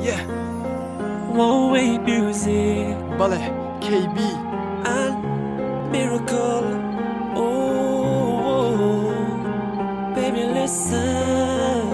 Yeah. One way music بله KB and miracle. Oh, baby, listen.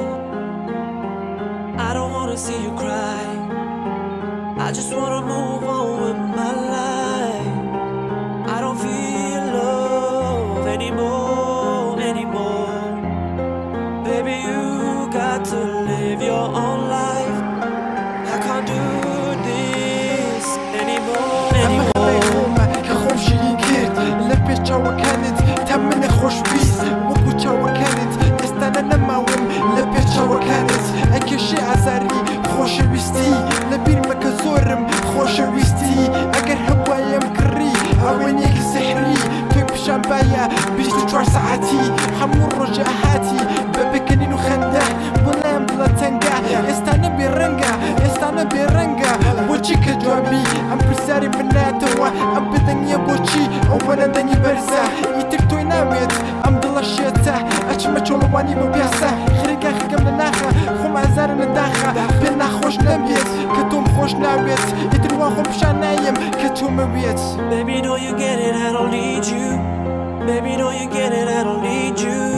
I don't wanna see you cry. I just wanna move on with my life. I don't feel love anymore. Baby, you got to live your own life. I can't do this anymore. كخوم شيرين كرد لبيش جوا كانت تمني خوش بيس وكو جوا كانت استنى نماوم لبيش جوا كانت اكي شي عزاري خوش ويستي لبير مكزورم خوش ويستي اگر هوايا مكري اوينيك سحري توي بشامبايا بيش 4 ساعاتي حمور رجاحاتي ببكنين وخندح ولا يمضل تنقع استنى بيرنقع استنى بيرنقع وجهك جوابي ام بساري بناتوا ام بدنيا بوشي اولا دني برزا يتكتوي ناويت ام ضل الشيتا اشما تشولواني مبياسا خريقا خيقم لناخا خوم عزار نداخا بينا خوش نبيت كتوم خوش ناويت يتروا خوم بشان نايم كتوم بيت. Baby, know you get it, I don't need you. Baby, know you get it, I don't need you.